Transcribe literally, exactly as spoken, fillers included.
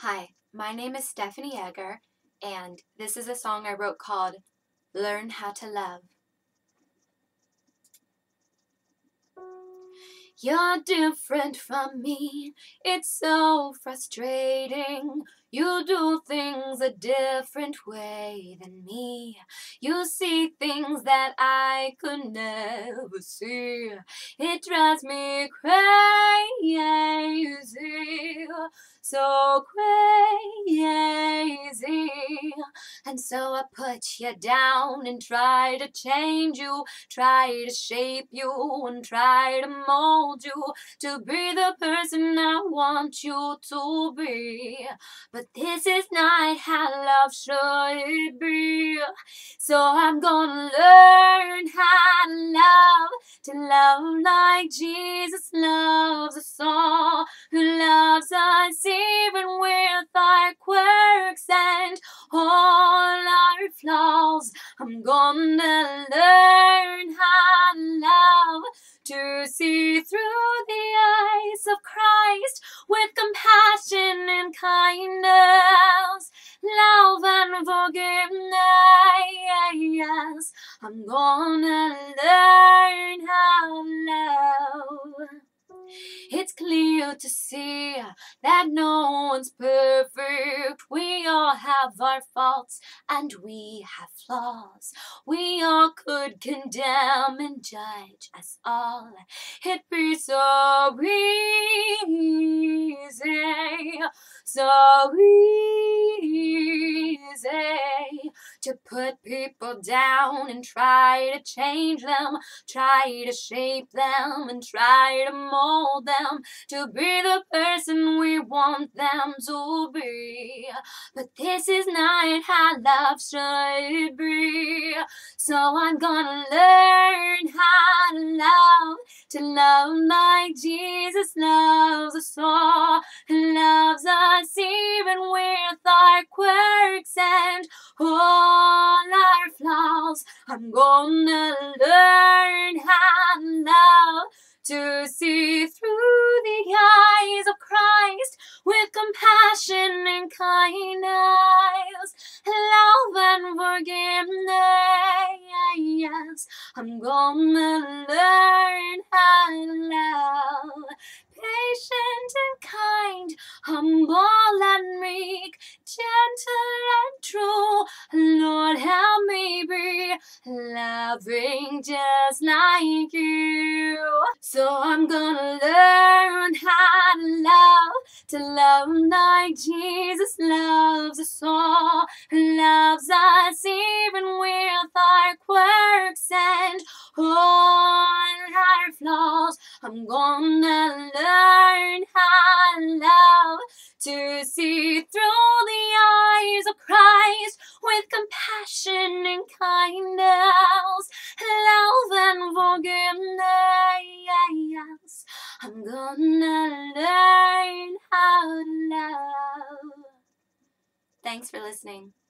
Hi, my name is Stephanie Yeager, and this is a song I wrote called Learn How to Love. You're different from me, it's so frustrating. You do things a different way than me. You see things that I could never see. It drives me crazy, so crazy. And so I put you down and try to change you, try to shape you and try to mold you to be the person I want you to be. But this is not how love should be. So I'm gonna learn how to love, to love like Jesus loves us all, who loves us even with our quirks and all our flaws. I'm gonna learn how to love, to see through the eyes of Christ with compassion and kindness, love and forgiveness. I'm gonna learn how to love. It's clear to see that no one's perfect. We all have our faults and we have flaws. We all could condemn and judge us all. It'd be so easy, so easy to put people down and try to change them, try to shape them and try to mold them to be the person we want them to be. But this is not how love should be. So I'm gonna learn how to love, to love like Jesus loves us all, and loves us even with our quirks and all our flaws. I'm gonna learn how to love, to see through the eyes of Christ with compassion and kindness, love and forgiveness. I'm gonna learn how to love, patient and kind, humble and meek, gentle and true. Lord, help me be loving just like you. So I'm gonna learn how to love, to love like Jesus loves us all, and loves us even with our quirks and all our flaws. I'm gonna learn how to love, to see through the eyes of Christ with compassion and kindness, love and forgiveness. I'm gonna learn how to love. Thanks for listening.